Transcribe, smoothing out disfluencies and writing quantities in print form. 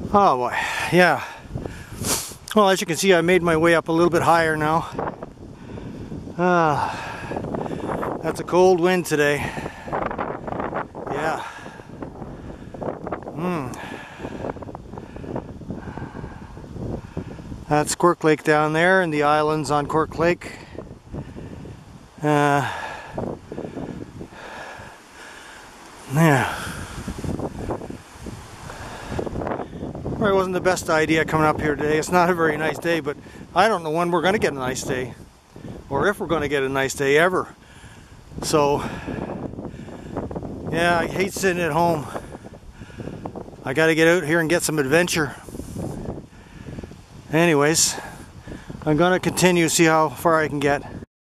Oh boy, yeah. Well, as you can see, I made my way up a little bit higher now. That's a cold wind today. Yeah. That's Quirk Lake down there, and the islands on Quirk Lake. Yeah. Probably wasn't the best idea coming up here today. It's not a very nice day, but I don't know when we're going to get a nice day, or if we're going to get a nice day ever. So, yeah, I hate sitting at home. I got to get out here and get some adventure. Anyways, I'm going to continue, see how far I can get.